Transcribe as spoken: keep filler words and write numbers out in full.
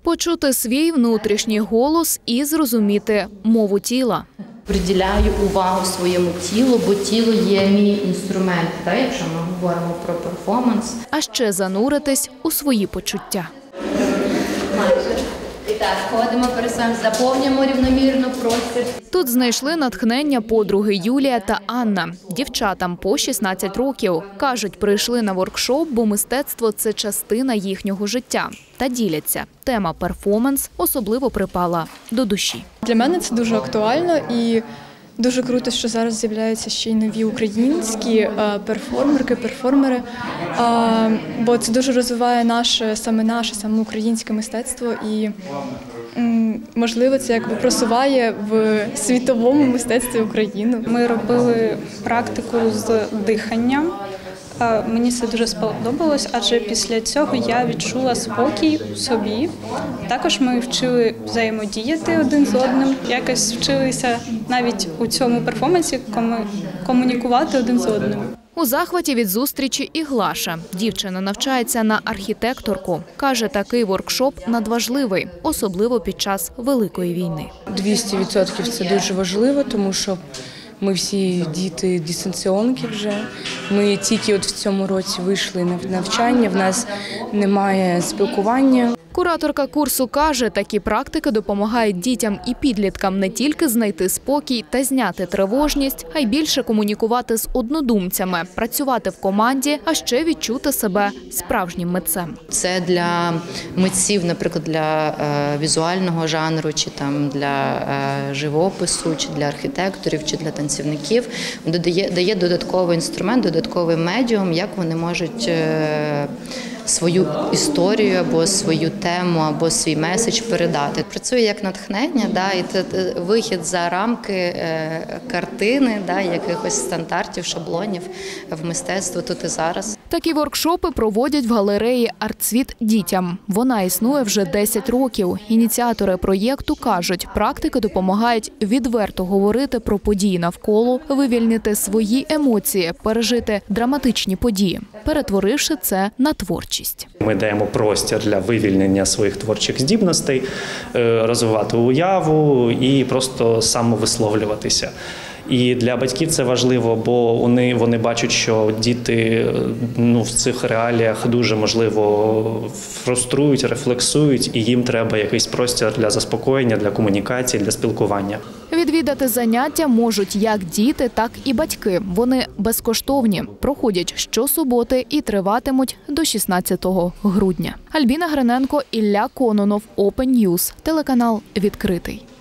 Почути свій внутрішній голос і зрозуміти мову тіла. Приділяю увагу своєму тілу, бо тіло є мій інструмент, так, якщо ми говоримо про перформанс. А ще зануритись у свої почуття. І так, ходимо, пересуваємо, заповнюємо рівномірно простір. Тут знайшли натхнення подруги Юлія та Анна. Дівчатам по шістнадцять років. Кажуть, прийшли на воркшоп, бо мистецтво – це частина їхнього життя. Та діляться. Тема перформанс особливо припала до душі. Для мене це дуже актуально і дуже круто, що зараз з'являються ще й нові українські перформерки, перформери, бо це дуже розвиває наше, саме наше, саме українське мистецтво і, можливо, це якби просуває в світовому мистецтві Україну. Ми робили практику з диханням. Мені це дуже сподобалось, адже після цього я відчула спокій в собі. Також ми вчили взаємодіяти один з одним, якось вчилися навіть у цьому перформансі комунікувати один з одним. У захваті від зустрічі і Глаша. Дівчина навчається на архітекторку. Каже, такий воркшоп надважливий, особливо під час Великої війни. двісті відсотків це дуже важливо, тому що ми всі діти дистанційки вже. Ми тільки от в цьому році вийшли на навчання, в нас немає спілкування. Кураторка курсу каже, такі практики допомагають дітям і підліткам не тільки знайти спокій та зняти тривожність, а й більше комунікувати з однодумцями, працювати в команді, а ще відчути себе справжнім митцем. Це для митців, наприклад, для е, візуального жанру, чи там для е, живопису, чи для архітекторів, чи для танцівників. Додає, дає додатковий інструмент, додатковий медіум, як вони можуть е, свою історію або свою тему, або свій меседж передати. Працює як натхнення, да, і вихід за рамки е, картини, да, якихось стандартів, шаблонів в мистецтво тут і зараз. Такі воркшопи проводять в галереї «Артсвіт дітям». Вона існує вже десять років. Ініціатори проєкту кажуть, практики допомагають відверто говорити про події навколо, вивільнити свої емоції, пережити драматичні події, перетворивши це на творчість. Ми даємо простір для вивільнення своїх творчих здібностей, розвивати уяву і просто самовисловлюватися. І для батьків це важливо, бо вони, вони бачать, що діти ну, в цих реаліях дуже, можливо, фруструють, рефлексують, і їм треба якийсь простір для заспокоєння, для комунікації, для спілкування. Відвідати заняття можуть як діти, так і батьки. Вони безкоштовні, проходять щосуботи і триватимуть до шістнадцятого грудня. Альбіна Гриненко, Ілля Кононов, Open News, телеканал «Відкритий».